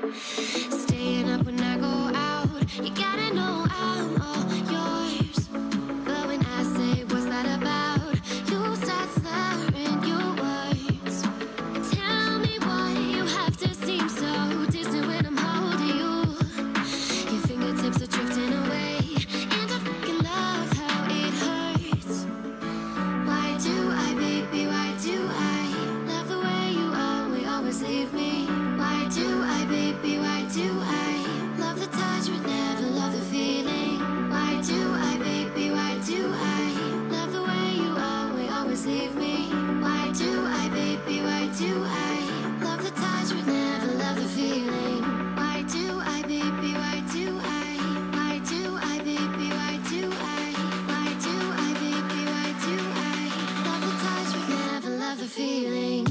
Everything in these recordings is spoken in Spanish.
Staying up when I go out, you gotta know I'm all yours. But when I say what's that about, you start slurring your words. Tell me why you have to seem so distant when I'm holding you. Your fingertips are drifting away, and I fucking love how it hurts. Why do I, baby, why do I love the way you always leave me? Why do I, baby, why do I love the touch but never love the feeling? Why do I, baby, why do I love the way you always leave me? Why do I, baby, why do I love the touch but never love the feeling? Why do I, baby, why do I? Why do I, baby, why do I? Why do I, baby, why do I love the touch but never love the feeling?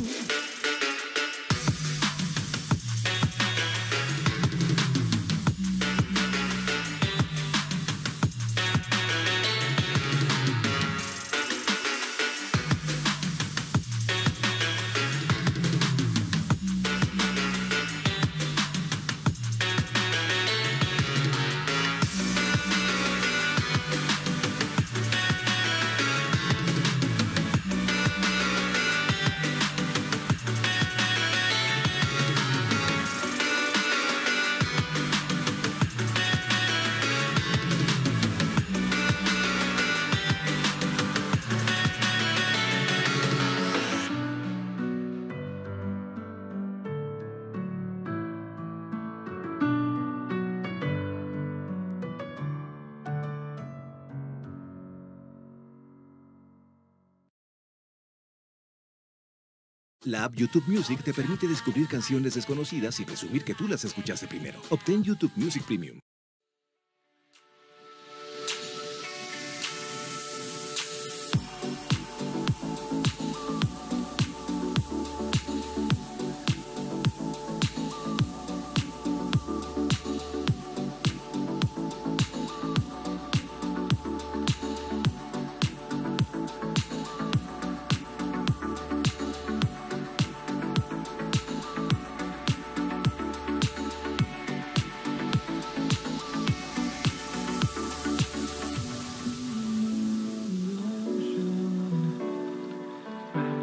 La app YouTube Music te permite descubrir canciones desconocidas y presumir que tú las escuchaste primero. Obtén YouTube Music Premium.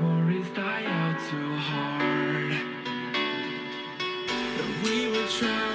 Try